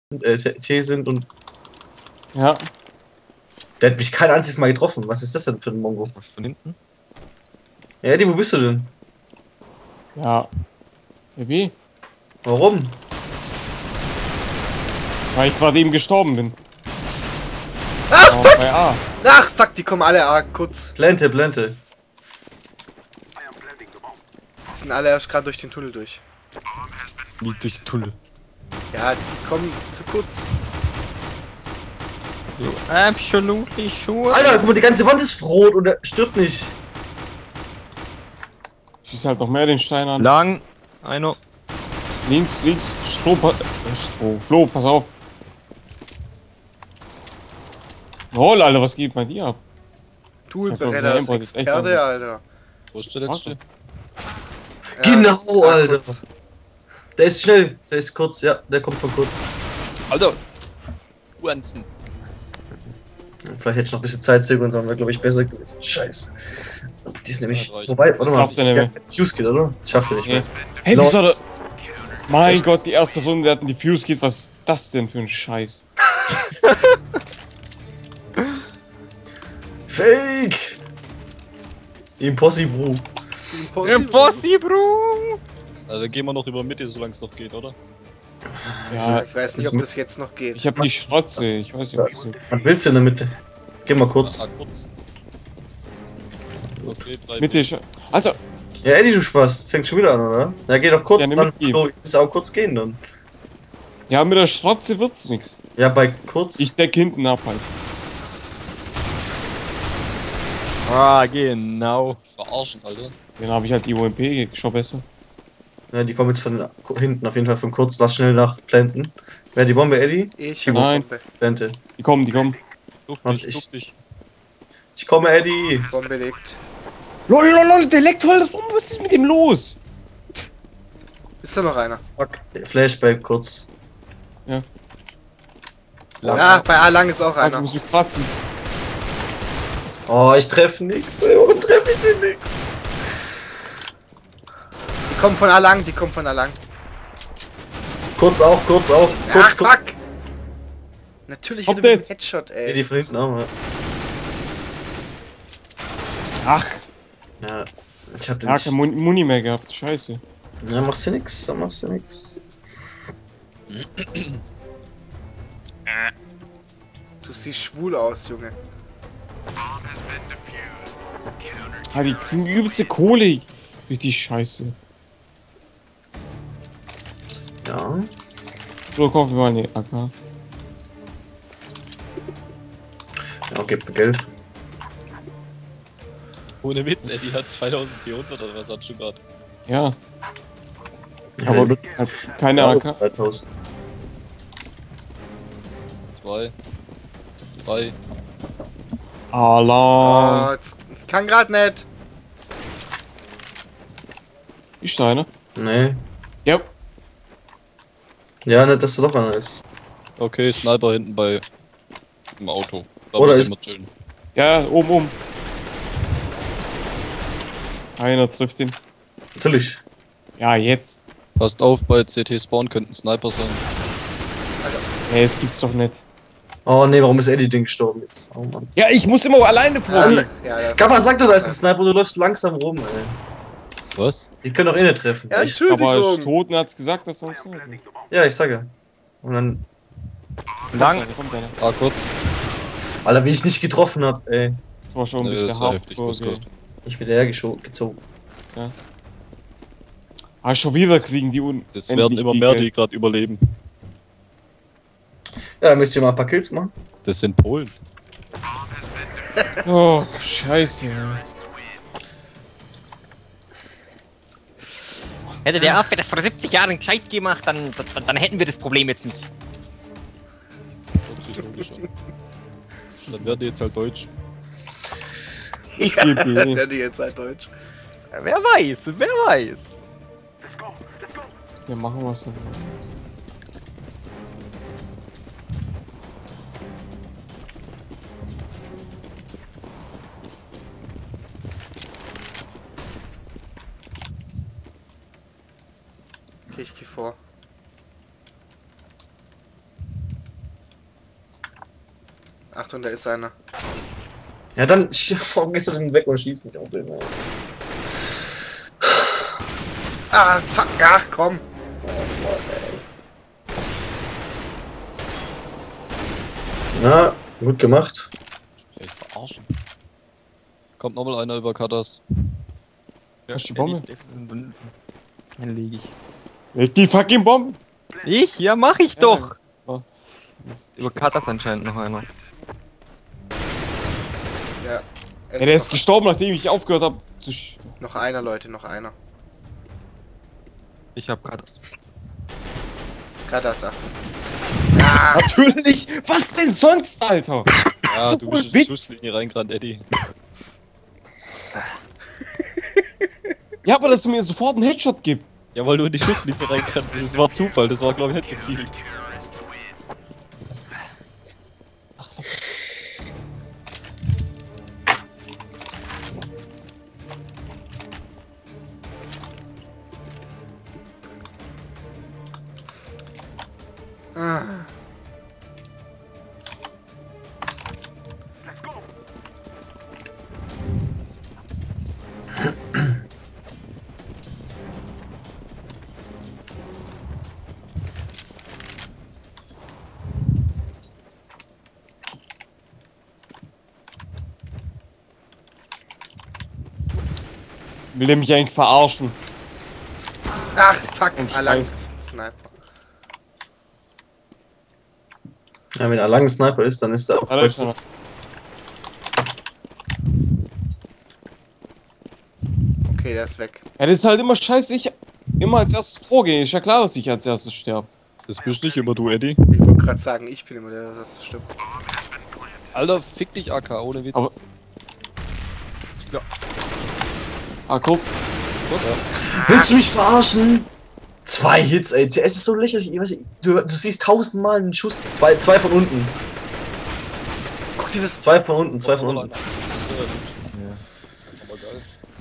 T sind und Ja. der hat mich kein einziges Mal getroffen. Was ist das denn für ein Mongo? Was von hinten? Ja, Eddie, wo bist du denn? Ja. Wie? Warum? Weil ich gerade eben gestorben bin. Ah, Oh, fuck! bei A. Ach, fuck, die kommen alle kurz. Blende, Blende. Die sind alle erst gerade durch den Tunnel durch. Liegt durch die Tunnel. Ja, die kommen zu kurz. So, absolutely sure. Alter, guck mal, die ganze Wand ist rot und er stirbt nicht. Schießt halt noch mehr den Stein an. Lang. Einer. Links, Flo, pass auf. Roll, Alter, was geht bei dir ab? Toolberetter ist Aimbot ist echt Experte, Alter. Wo ist der letzte? Ja, Genau, ja, Alter. kurz. Der ist schnell, der ist kurz, ja, der kommt von kurz. Alter. Uanzen. Vielleicht hätte ich noch ein bisschen Zeit zögern sollen, wäre glaube ich besser gewesen. Scheiße. Die ist nämlich. reicht. Wobei, warte mal, schafft er nicht mehr. Fuse geht, oder? Das schafft er nicht mehr. Hey, Laut- wieso hat er... Mein Echt? Gott, die erste Runde, wir hatten die Fuse geht. Was ist das denn für ein Scheiß? Fake! Impossible. Bro! Also gehen wir noch über Mitte, solange es noch geht, oder? Ja, Ich weiß nicht, ob das jetzt noch geht. ich hab die Schrotze. Ich weiß nicht, wieso. Was willst du in der Mitte? Geh mal kurz. Ah, kurz. Okay, 3. Mitte ist... Alter, Ja, Eddie, du Spaß. Das fängt schon wieder an, oder? Ja, geh doch kurz, Ja, nimm dann mit ihm. Flo, ich muss auch kurz gehen dann. ja, mit der Schrotze wird's nix. Ja, bei kurz. Ich deck hinten ab halt. Ah, genau. Verarschen, Alter. Dann habe ich halt die UMP schon besser. Ja, die kommen jetzt von hinten, auf jeden Fall von kurz. Lass schnell nach blenden. Wer hat die Bombe, Eddie? Ich Nein. Bombe. Blende. Die kommen. Duck Und dich, ich- duck dich. Ich komme, Eddie. Bombe legt. Lol, der leckt voll rum. Was ist mit dem los? Ist da noch einer? Fuck. Flashback kurz. Ja, Ja, bei A lang ist auch ich einer. muss mich kratzen. Oh, ich treffe nix. Ey, warum treffe ich den nix? Die kommen von A lang, die kommen von A lang. Kurz auch, kurz auch. Ach, Kurz, kurz. fuck! Natürlich Kommt wieder mit jetzt. dem Headshot, ey. Eddie von hinten auch, ja. Ach, Ja, ich hab den ja, nicht. kein Muni mehr gehabt. Scheiße. Ja, machst du nix, dann machst du nix. Du siehst schwul aus, Junge. Ah, die kriegen übelste Kohle. Richtig scheiße. Ja. So, kaufen wir mal eine AK. Ja, gib mir Geld. Ohne Witz, Eddie hat 2400 oder was hast du gerade? Ja, Ja, aber halt keine ja, AK. 3000. 2. 3. Alarm. Oh, jetzt kann grad nicht. Die Steine. Nee. Ja. Ja, nicht, dass da doch einer ist. Okay, Sniper hinten bei im Auto. Da Oder muss ist- immer chillen. Ja, oben. Einer trifft ihn. Natürlich. Ja, jetzt. Passt auf, bei CT Spawn könnten Sniper sein. Hey, es gibt's doch nicht. Oh nee, warum ist Eddie Ding gestorben jetzt? Oh Mann. Ja, ich muss immer alleine probieren. Ja, das Kappa, sag doch, da ist ein Sniper, du läufst langsam rum, ey. Was? Die können doch eh nicht treffen. Ja, Ich, Aber Entschuldigung. Toten hat's gesagt, dass sonst nicht. ja, ich sag ja. Und dann, Lang. Kommt einer. Ah, kurz. Alter, wie ich nicht getroffen hab, ey. Das war schon ein Nö, bisschen das war hart. heftig, was Okay. Gott. Ich bin gezogen. Ah, schon wieder kriegen die Das werden immer mehr, die gerade überleben. Ja, müsst ihr mal ein paar Kills machen. Das sind Polen. Oh, scheiße. Hätte der Affe das vor 70 Jahren gescheit gemacht, dann hätten wir das Problem jetzt nicht. Psychologisch an. Dann werden die jetzt halt deutsch. Ich gebe die. Der die jetzt halt Deutsch. Wer weiß. Ja, machen wir so. Okay, ich geh vor. Achtung, da ist einer. Ja, dann warum gehst du denn weg und schießt nicht auf den? Ah, fuck, ach komm. Na, gut gemacht. Ich verarschen. Kommt nochmal einer über Katas. Was ist die Bombe? Dann lege ich. Leg die fucking Bombe! Ich? Ja, mach ich doch! Ja. Über Katas anscheinend noch einer. Ja. Ja, der ist gestorben, nachdem ich aufgehört habe zu Noch einer, Leute, noch einer. Ich hab Katas. Gerade das sagt. Natürlich! Was denn sonst, Alter? Ja, So du bist in die Witz. Schusslinie reingerannt, Eddie. Ja, aber dass du mir sofort einen Headshot gibst. Ja, weil du in die Schusslinie reingerannt bist. Das war Zufall, das war glaube ich nicht gezielt. Ah. Will der mich eigentlich verarschen? Ach, fuck, Und Alang Scheiß. ist ein Sniper. Ja, wenn er lang ein Sniper ist, dann ist er auch Ja, da ist einer. Okay, der ist weg. Ja, das ist halt immer scheiße, ich immer als erstes vorgehe. Ist ja klar, dass ich als erstes sterbe. Das bist nicht immer du, Eddie. Ich wollte gerade sagen, ich bin immer der, das stimmt. Alter, fick dich, AK, ohne Witz. Aber- Ah, kurz. Willst du mich verarschen? 2 Hits, ey. CS ist so lächerlich. Ich weiß nicht, du siehst 1000-mal einen Schuss. Zwei von unten. Guck dir das. 2 von unten, 2 von unten. Ja. Aber geil.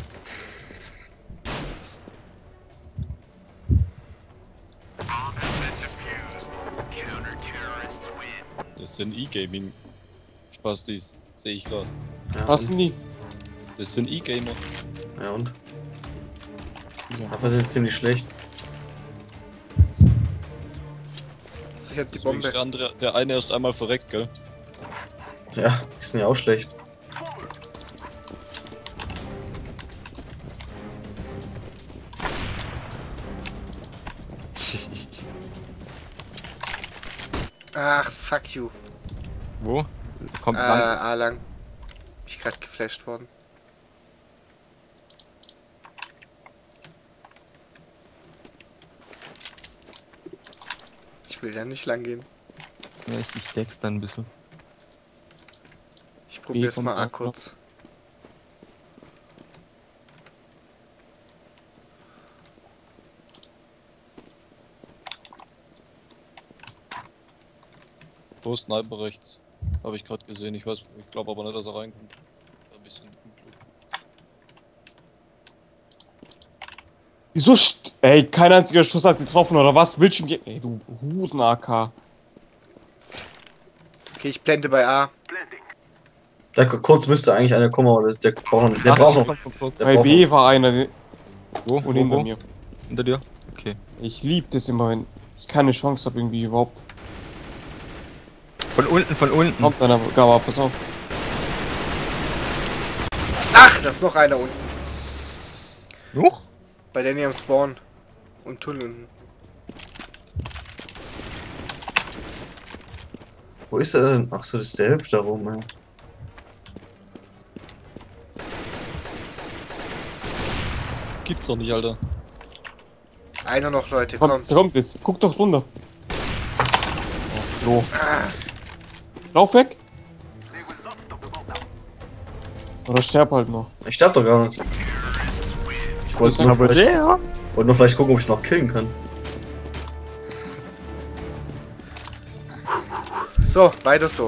Das sind E-Gaming-Spastis, sehe ich gerade. Ja, Was und? denn die? Das sind E-Gamer. Ja, und? Ja. Dafür sind sie ziemlich schlecht. Ich hab die Deswegen ist Bombe. der eine erst einmal verreckt, gell? Ja, die sind ja auch schlecht. Ach, fuck you. Wo? Kommt lang. A-Lang. Bin ich gerade geflasht worden. Ich will da nicht lang gehen. Ja, ich deck's dann ein bisschen. Ich probier's kommt mal A auch kurz. Wo Sniper rechts. Habe ich gerade gesehen. Ich glaube aber nicht, dass er reinkommt. Ein bisschen unglück. Wieso? Ey, kein einziger Schuss hat getroffen, oder was? Willst du mir. Ey, du Huden-AK. Okay, ich blende bei A. Da kurz müsste eigentlich einer kommen, aber der braucht noch. Der Ach, braucht ich noch. komm von kurz. Der Bei braucht B war einer Wo? und hinter mir. Hinter dir? Okay. Ich lieb das immer, wenn ich keine Chance habe, irgendwie überhaupt. Von unten, von unten. Kommt einer, Gaba, pass auf. Ach, da ist noch einer unten. Huch. Bei Danny am Spawn. Und Tunnel unten. Wo ist er denn? Ach so, das ist der hüpft da rum, ey. Das gibt's doch nicht, Alter. Einer noch, Leute, kommt. Kommt jetzt. Guck doch runter. So. Lauf weg. Oder sterb halt noch. Ich sterb doch gar nicht. Ich wollte nur, wollte nur vielleicht gucken, ob ich noch killen kann. So, weiter so.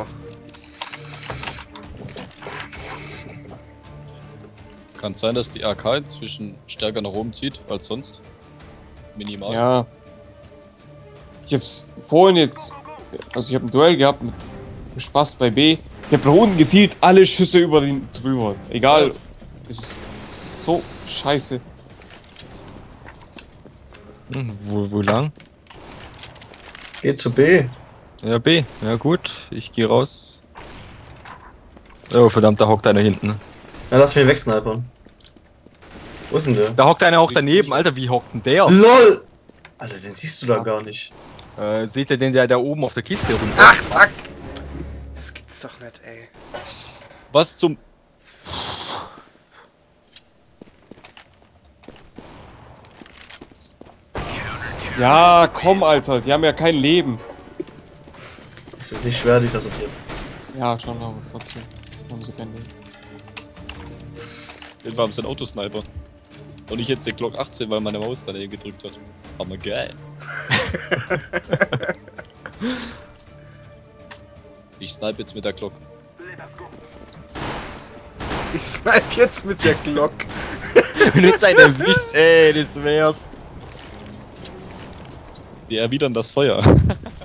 Kann sein, dass die AK inzwischen stärker nach oben zieht als sonst. Minimal. Ja. Ich hab's vorhin jetzt. Also ich habe ein Duell gehabt mit Spaß bei B. Ich hab nach unten gezielt, alle Schüsse über den drüber. Egal. Es ist so scheiße. Wo lang? Geh zu B. Ja, B. Ja gut, ich gehe raus. Oh verdammt, da hockt einer hinten. Na, lass mich wegsnipern. Wo ist denn der? Da hockt einer auch daneben, Alter, wie hockt denn der? LOL! Alter, den siehst du da gar nicht. Seht ihr den, der da oben auf der Kiste rum? Ach, fuck! Das gibt's doch nicht, ey. Was zum... Ja, komm, Alter, die haben ja kein Leben. Es ist nicht schwer, dich das zu treffen. Ja, schon, aber trotzdem haben sie kein Leben. Den war sein Autosniper. Und ich jetzt der Glock 18, weil meine Maus daneben gedrückt hat. Aber geil. Ich snipe jetzt mit der Glock. Ich snipe jetzt mit der Glock. Benutzt einer Sicht, ey, das wär's. Wir erwidern das Feuer. Das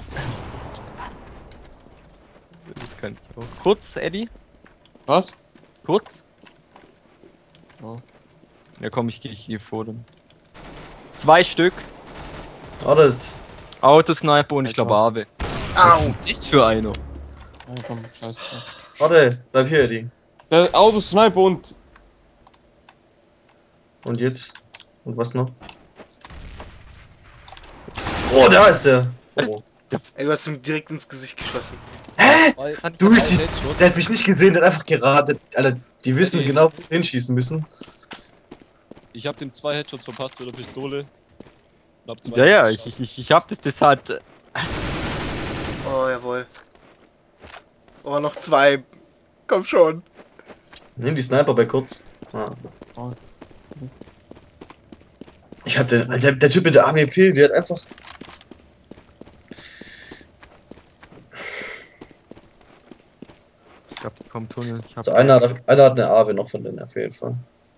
kann ich auch. Kurz, Eddie? Was? Kurz? Ja. Ja komm, ich gehe hier vor dem. 2 Stück. Wartet. Autosniper und ich glaube Awe. Au! Was ist für einer? Ja, komm, scheiße. Warte, bleib hier, Eddie. Der Autosniper und... Und jetzt? Und was noch? Oh, da ist der! Oh. Ey, du hast ihm direkt ins Gesicht geschossen. Hä? Durch die... Headshot. Der hat mich nicht gesehen, der hat einfach geraten. Alter, die wissen Okay. genau, wo sie hinschießen müssen. Ich hab dem 2 Headshots verpasst mit der Pistole. Und hab 2 Ja, ja, Headshots ich hab das hat. Oh, jawohl. Oh, noch 2. Komm schon. Nimm die Sniper bei kurz. Ah. Oh. Ich hab den... Der Typ mit der AWP, der hat einfach... Ich hab vom Tunnel. Ich hab Also einer hat eine AW noch von denen auf jeden Fall.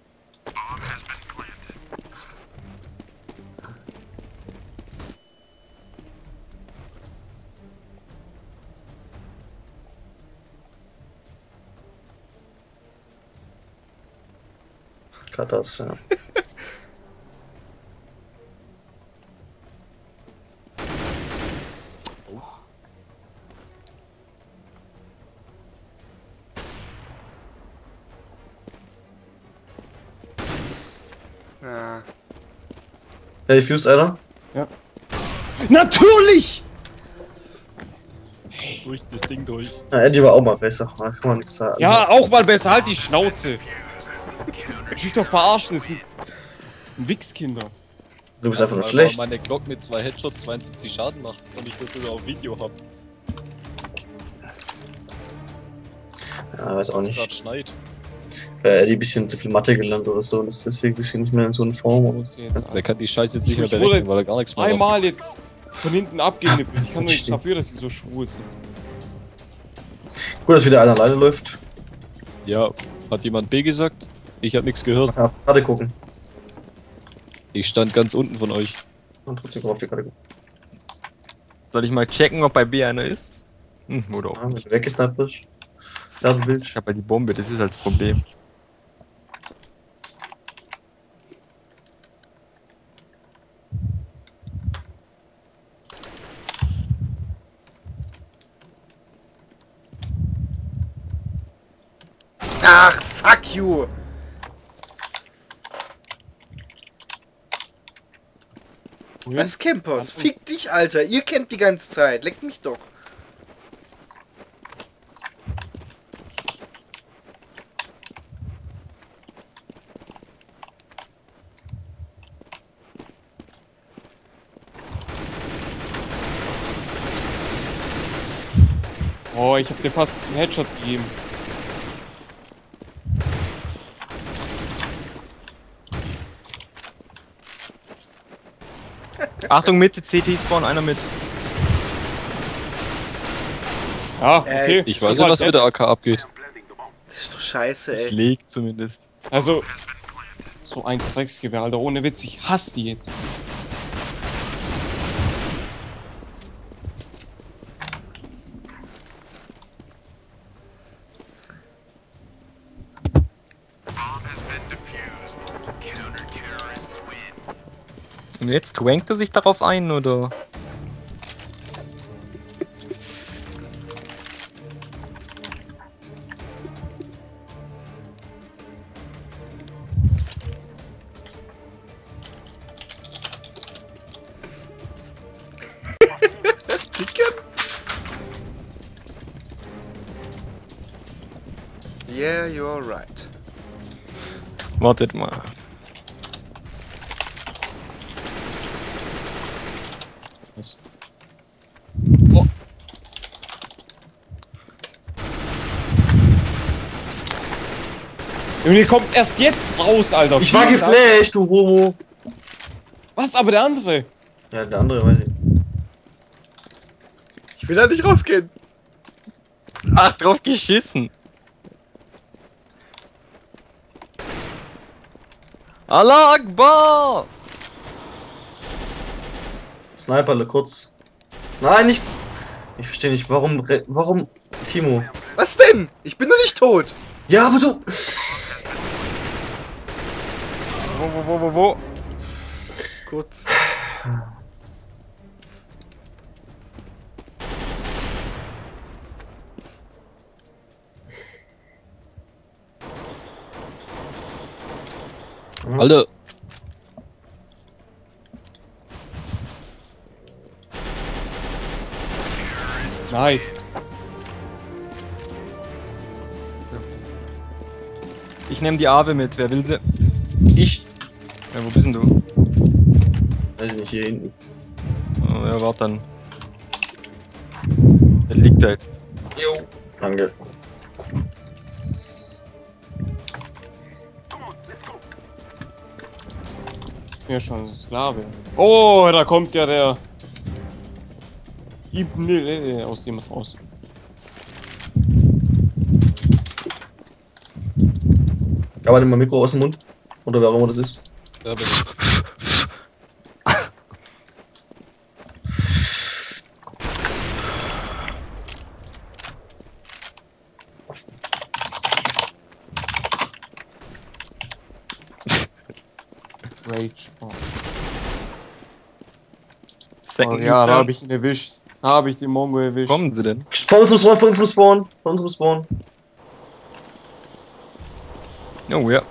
Katas, ja. Ja. Der diffused einer? Natürlich! durch das Ding durch. Ja, Eddie war auch mal besser. Da kann man nichts sagen. Ja, auch mal besser, halt die Schnauze. Ich will doch verarschen, das sind Wichskinder. Du bist einfach nur Weil schlecht. meine Glock mit 2 Headshots 72 Schaden macht und ich das sogar auf Video hab. Ja, weiß auch Es gerade nicht. schneit. Eddie ein bisschen zu viel Mathe gelernt oder so. Das ist deswegen ein bisschen nicht mehr in so einer Form. Der kann die Scheiße jetzt nicht mehr Ich wurde berechnen, weil er gar nichts mehr Einmal jetzt von hinten abgenippelt. Ich kann doch nichts Stimmt. dafür, dass sie so schwul sind. Gut, dass wieder einer alleine läuft. Ja, hat jemand B gesagt? Ich hab nichts gehört. Auf die Karte gucken. Ich stand ganz unten von euch. Und trotzdem auf die Karte gucken. Soll ich mal checken, ob bei B einer ist? Oder auch Ja, wenn nicht. du weggesniped bist. Ja, du Ich willst. hab ja die Bombe, das ist halt das Problem. Ach, fuck you! Wohin? Was Campers? Fick dich, Alter! Ihr campt die ganze Zeit. Leckt mich doch. Oh, ich hab dir fast einen Headshot gegeben. Achtung, Mitte, CT spawn, einer mit. Ja, okay. Ich weiß ja, was mit der AK abgeht. Das ist doch scheiße, ey. Legt zumindest. Also, so ein Drecksgewehr, Alter, ohne Witz, ich hasse die jetzt. Und jetzt wankt er sich darauf ein, oder? Yeah, you're right. Wartet mal. Oh. Junge, die kommt erst jetzt raus, Alter. Ich war geflasht, du Homo. Was, aber der andere? Ja, der andere weiß ich. Ich will da nicht rausgehen. Ach, drauf geschissen. Allah Akbar! Sniperle, kurz. Nein, nicht. Ich verstehe nicht, warum. Warum. Timo. Was denn? Ich bin doch nicht tot. Ja, aber du. Wo? Kurz. Alter, Nice. Ich nehme die Awe mit, wer will sie? Ich. Ja, wo bist denn du? Weiß ich nicht, hier hinten. Oh, ja, warte dann. Der liegt da jetzt. Jo. Danke. Ja, schon ein Sklave. Oh, da kommt ja der Ibn aus dem raus. Aber nimm mal Mikro aus dem Mund. Oder wer auch immer das ist. ja, bin ich. Rage. Oh. Second Ja, da Lockdown. habe ich ihn erwischt. Da habe ich den Mongo erwischt. Kommen sie denn? Vor uns im Spawn, vor uns im Spawn. Vor uns im Spawn. Oh ja.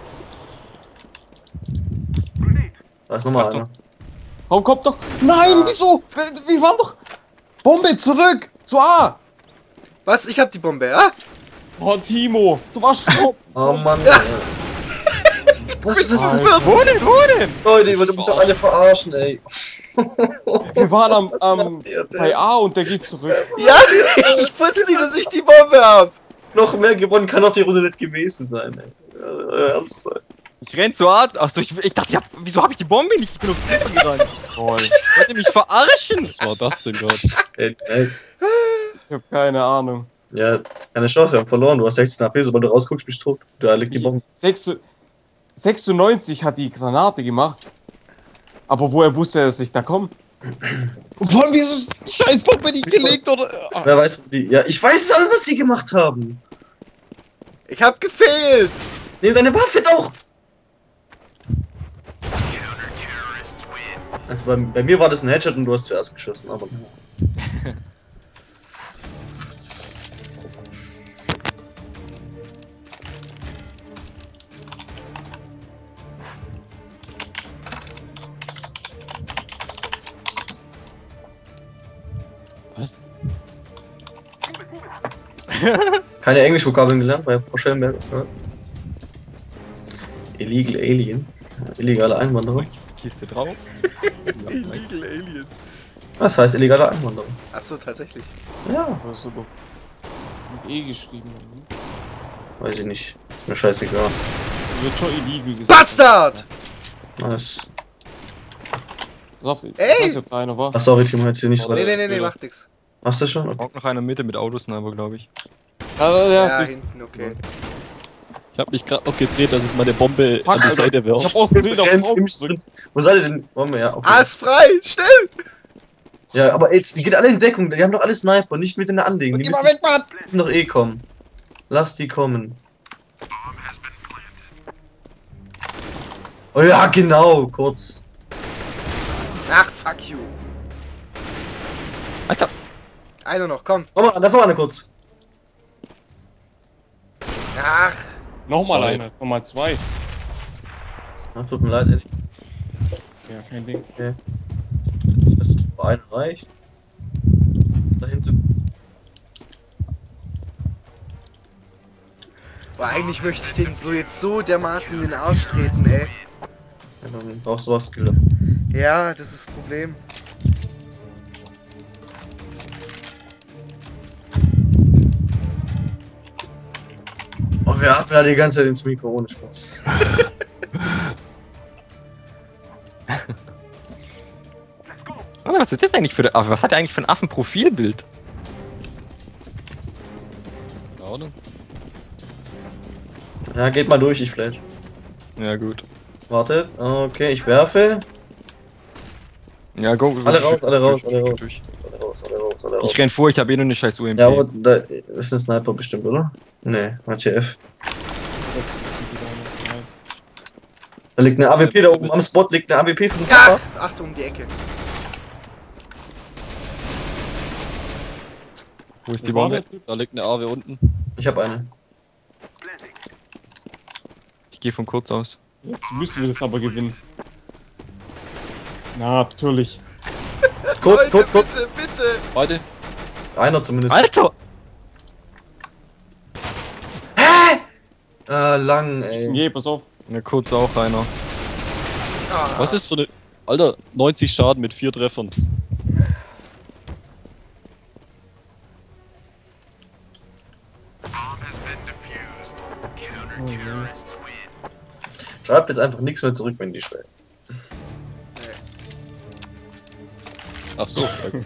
Da ist nochmal Achtung. einer. Warum kommt doch? Nein, wieso? Wir waren doch. Bombe zurück zu A. Was? Ich hab die Bombe, ah? Oh, Timo, du warst schon. Oh Mann. Ey. Was ist das? Wo denn? Leute, ihr wollt mich doch alle verarschen, ey. Wir waren am Ja, der- bei A und der geht zurück. Ja, ich wusste nicht, dass ich die Bombe hab. Noch mehr gewonnen kann doch die Runde nicht gewesen sein, ey. Ernst sein. Ich renn zu Art. Achso, ich dachte, wieso habe ich die Bombe nicht? Ich bin auf die Treppe gerannt. Toll. Wollt ihr mich verarschen? Was war das denn gerade? Ey, nice. Ich hab keine Ahnung. Ja, keine Chance, wir haben verloren. Du hast 16 HP, sobald du rausguckst, bist du tot. Da liegt die Bombe. 96 hat die Granate gemacht. Aber woher wusste er, dass ich da komme? Und vor allem, wieso ist die scheiß Bombe nicht gelegt, oder? Wer weiß, wie. Ja, ich weiß alle, was sie gemacht haben. Ich hab gefehlt. Nimm deine Waffe doch! Also bei mir war das ein Headshot und du hast zuerst geschossen, aber. Was? Keine Englisch-Vokabeln gelernt bei Frau Schellenberg. Ja. Illegal Alien. Illegale Einwanderer. Kiste drauf. Illegal Alien. Was heißt illegale Einwanderer? Achso, tatsächlich. Ja, Oder so doch. Mit E geschrieben. weiß ich nicht. Ist mir scheißegal. Wird schon illegal gesagt. Bastard! Nice. Pass auf, ich Ey! weiß nicht, ob da einer war. Ach, sorry, Timo, jetzt hier nicht so. Nee, macht nix. Hast du schon? Okay. Braucht noch einer Mitte mit Autosniper, glaube ich. Also, Ja, ja, hinten, okay. Ich hab mich gerade noch gedreht, dass ich meine Bombe Fuck, an die Alter. Seite ich werfe. hab auch gesehen, auf Rennt den im Augen Sprint. Wo seid ihr denn? Wollen wir ja, okay. Ah, ist frei! Schnell! Ja, aber jetzt, die geht alle in Deckung, die haben doch alle Sniper, nicht mit in der Anlegen. Die müssen, weg, Mann! müssen doch eh kommen. Lass die kommen. Oh ja, genau, kurz. Einer noch, komm. Nochmal, lass noch eine kurz. Ach, Nochmal Zwei. einer, nochmal zwei. Ach, tut mir leid, Eddie. Ja, kein Ding. Das ein reicht. Dahin zu. boah, eigentlich möchte ich den so jetzt so dermaßen in den Arsch treten, ey. Ja, dann brauchst du was Skills. Ja, das ist das Problem. Oh, wir atmen da die ganze Zeit ins Mikro ohne Spaß. Aber was ist das eigentlich für ein Affe? Was hat er eigentlich für ein Affenprofilbild? Keine Ahnung. Ja, geht mal durch, ich flash. Ja, gut. Wartet, okay, ich werfe. Ja, go. Alle raus, alle raus, alle raus. Durch. Alle raus, alle raus, alle raus. Ich renn vor, ich habe eh nur eine scheiß UMP. Ja, aber da ist ein Sniper bestimmt, oder? Nee, HTF. Da liegt eine AWP da oben am Spot, liegt eine AWP von Ja, Papa. Achtung, um die Ecke. Wo ist die Bombe? Da liegt eine AW unten. Ich habe eine. Ich gehe von kurz aus. Jetzt müssen wir das aber gewinnen. Na, natürlich. Gut, Leute, gut, gut. bitte, bitte. Beide. Einer zumindest. Alter! Lang, ey. Nee, pass auf. Ja, kurz auch einer. Ah, Was ist für eine... Alter, 90 Schaden mit 4 Treffern. Schreibt jetzt einfach nichts mehr zurück, wenn die schreiben. Ach so. Ja, gut.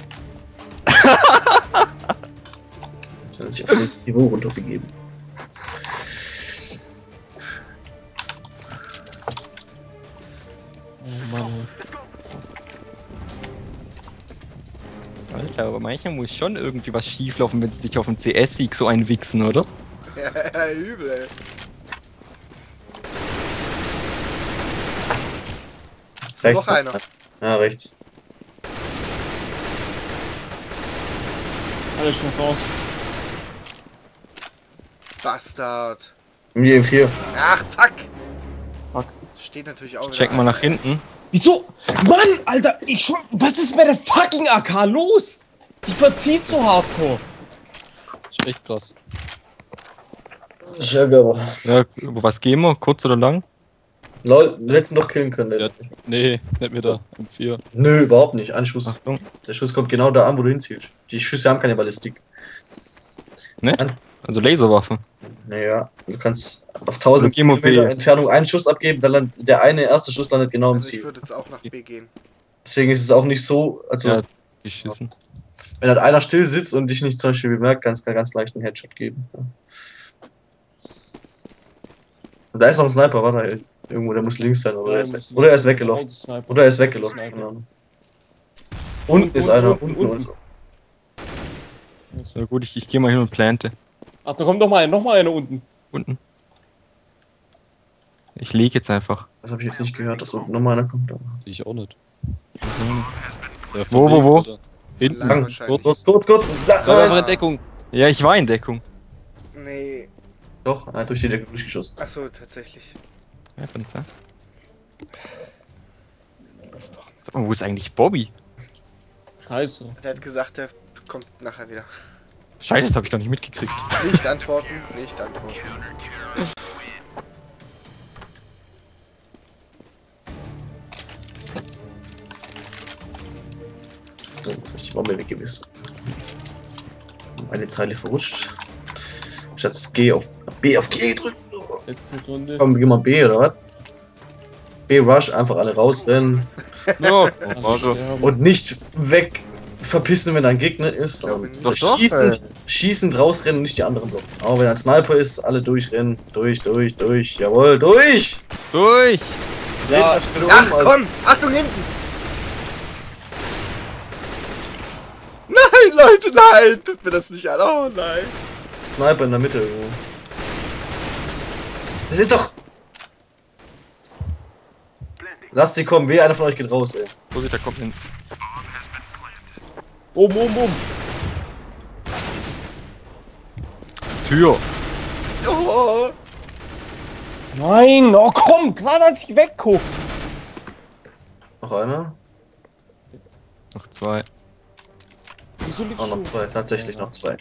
Ich habe sich auf das Niveau runtergegeben. Oh Mann. Alter, aber manchmal muss schon irgendwie was schieflaufen, wenn sie sich auf dem CS-Sieg so einwichsen, oder? ja, übel, ey. Ist Rechts. noch einer. Ja, rechts. Alle schon raus. Bastard. Die M4. Ach, fuck. Fuck. Steht natürlich auch wieder. Check mal nach hinten. Wieso? Mann, Alter, was ist bei der fucking AK los? Die verzieht so hardcore. Ist echt krass. Schön, aber. Ja, über was gehen wir? Kurz oder lang? Lol, du hättest ihn doch killen können. Ja. Nee, nicht mit der M4. Nö, überhaupt nicht. Ein Schuss. Achtung. Der Schuss kommt genau da an, wo du hinzielst. Die Schüsse haben keine Ballistik. Ne? An- Also Laserwaffe. Naja, du kannst auf 1000 Also GMOP. Kilometer Entfernung einen Schuss abgeben, dann landet der eine erste Schuss landet genau im Also ich Ziel. würde jetzt auch nach B gehen. Deswegen ist es auch nicht so, also Ja, geschissen. wenn halt einer still sitzt und dich nicht zum Beispiel bemerkt, kannst du ganz leicht einen Headshot geben. Ja. Da ist noch ein Sniper, warte, irgendwo, der muss links sein, oder, er ist weggelaufen. Oder er ist weggelaufen. Sniper. Keine Ahnung. Unten ist einer, unten und so. Ja gut, ich gehe mal hin und plante. Ach, da kommt noch mal einer unten. Unten. Ich lege jetzt einfach. Das habe ich jetzt nicht gehört, dass unten nochmal einer kommt. Aber. Ich auch nicht. Mhm. Ja, Wo? Alter. Hinten. Lang wahrscheinlich. Kurz. Ja, einfach in Deckung. Ja, ich war in Deckung. Nee. Doch, er hat durch die Decke durchgeschossen. Ach so, tatsächlich. Ja, kann's sein. Ist doch. Sag mal, wo ist eigentlich Bobby? Scheiße. Der hat gesagt, der kommt nachher wieder. Scheiße, das habe ich doch nicht mitgekriegt. Nicht antworten, nicht antworten. So, jetzt ist die Bombe weg gewesen. Eine Zeile verrutscht. Statt B auf G gedrückt. Letzte Runde. Komm, geh mal B oder was? B Rush, einfach alle rausrennen. Ja, Also war so. sterben. Und nicht weg verpissen, wenn ein Gegner ist. glaube sondern nicht. Doch, schießend rausrennen und nicht die anderen blocken. Aber wenn ein Sniper ist, alle durchrennen. Durch. Jawohl, durch! Durch! Ja, Ach komm! Achtung hinten! Nein, Leute, nein! Tut mir das nicht an. Oh nein! Sniper in der Mitte irgendwo. Das ist doch. Lasst sie kommen, einer von euch geht raus, ey. Vorsicht, da kommt ein. Oben. Tür. Oh, Nein, oh komm, gerade als ich wegguck. Noch einer? Noch 2. Wieso liegst Auch noch du? 2, tatsächlich noch 2.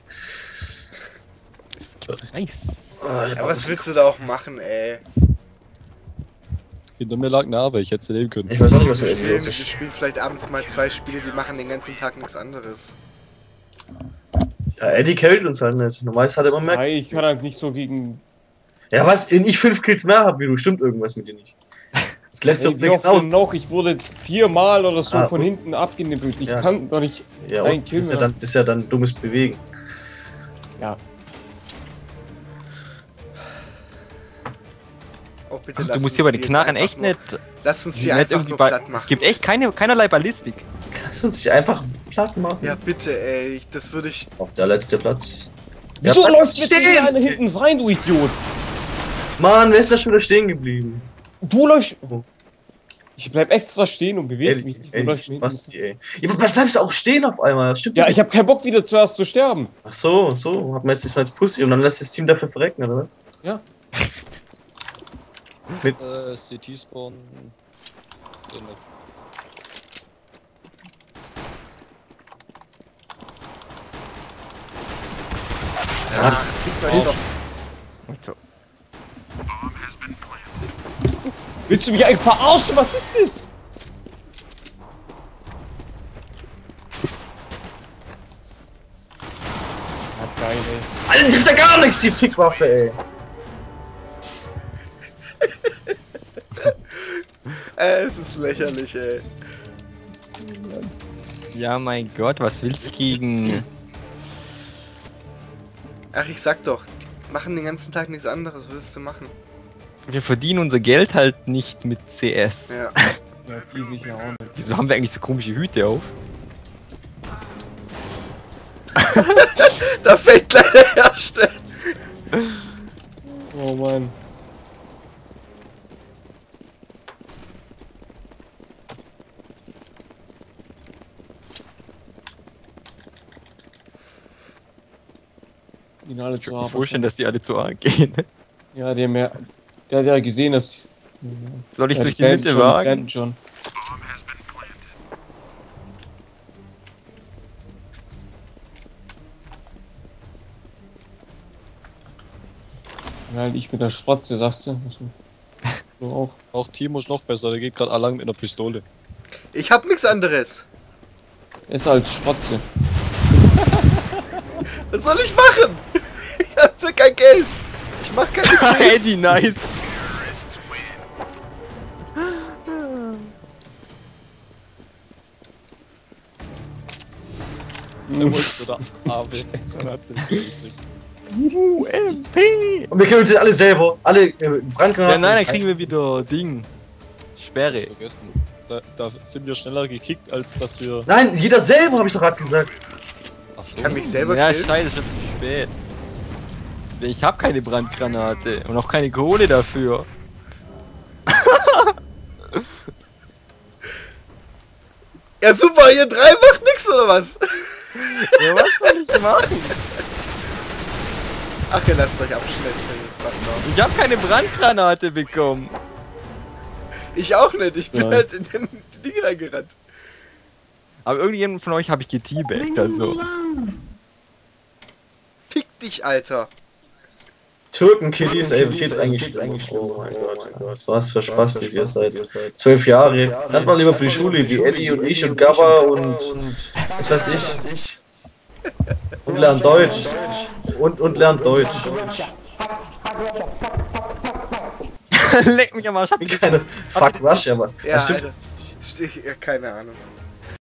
Nice. ja, was willst du da auch machen, ey? Hinter mir lag eine Narbe, ich hätte sie nehmen können. Ich weiß auch nicht, was mit Wir Eddie los spielen, wir ist. spielen vielleicht abends mal 2 Spiele, die machen den ganzen Tag nichts anderes. Ja, Eddie carryt uns halt nicht. Normalerweise hat er immer mehr. Nein, ich kann halt nicht so gegen. Ja, was? Wenn ich 5 Kills mehr habe wie du, stimmt irgendwas mit dir nicht. Letzte Ey, wie oft genau. denn noch? Ich wurde 4-mal oder so von und- hinten abgenippelt. Ich Ja. kann doch nicht. Ja, ein und Kill mehr. das ist ja dann dummes Bewegen. Ja. Oh, bitte Du lass musst uns hier bei den die jetzt Knarren einfach echt nur- nicht. Lass uns die nicht einfach irgendwie nur bei- platt Es machen. gibt echt keinerlei Ballistik. Lass uns dich einfach platt machen. Ja, bitte, ey. Das würde ich... Auf der letzte Platz. Wieso bleib läuft jetzt stehen! wieder einer hinten rein, du Idiot? Mann, wer ist da schon wieder stehen geblieben? Du läufst. Ich bleib extra stehen und bewege mich Eddie, nicht. Du läufst mir hinten. Basti, ey. Ja, aber was bleibst du auch stehen auf einmal? Das stimmt Ja, doch ich habe keinen Bock wieder zuerst zu sterben. Ach so, so. Hat man jetzt mal als Pussy und dann lässt das Team dafür verrecken, oder? Ja. CT-Spawn. Ja, fick euch doch. So. Willst du mich eigentlich verarschen? Was ist das? Ja, geil, ey. Alter, die trifft ja gar nichts, die Fickwaffe, ey. Es ist lächerlich, ey. Ja, mein Gott, was willst du gegen. Ach, ich sag doch. Machen den ganzen Tag nichts anderes. Was willst du machen? Wir verdienen unser Geld halt nicht mit CS. Ja. Ja, die sicher auch nicht. Wieso haben wir eigentlich so komische Hüte auf? Da fällt gleich der Erste. Oh Mann. Ihn alle Ich zu kann mir haben. vorstellen, dass die alle zu A gehen. Ja, der hat ja gesehen, dass. Soll ich Ja, durch die brennt Mitte schon, wagen? brennt schon. Ja, halt ich mit der Spratze, sagst du? So auch. Auch Timo ist noch besser, der geht gerade allang mit einer Pistole. Ich hab nichts anderes. Ist halt Spratze. Was soll ich machen? Ich hab kein Geld. Ich mach keine Kills. Eddie, nice! Der wollte so der AW. Dann hat sie es gekriegt. UMP! Und wir können uns jetzt alle selber, alle Ja, Brandgranaten. nein, dann kriegen wir wieder Ding. Sperre. Vergessen. Da sind wir schneller gekickt, als dass wir. Nein, jeder selber, habe ich doch gerade gesagt. Achso. Ich kann mich selber Ja, killen. scheiße, schon zu spät. Ich hab keine Brandgranate und auch keine Kohle dafür. Ja super, ihr drei macht nix oder was? Ja, was soll ich machen? Ach, ihr lasst euch abschnetzen. Das macht noch. Ich hab keine Brandgranate bekommen. Ich auch nicht. Ich bin Ja. halt in den Ding reingerannt. Aber irgendjemand von euch habe ich geteabagt, also. Fick dich, Alter. Türken-Kiddies, ey, wie geht's eigentlich? Oh mein Gott, oh Gott. Was für Spaß, ihr seid. 12 Jahre. Lernt mal lieber für die Schule, wie Eddie und ich und Gabba und was weiß ich. Und lernt Deutsch. Und lernt Deutsch. Leck mich am Arsch. Keine Fuck Rush, aber Ja, das stimmt. Alter. Ja, keine Ahnung.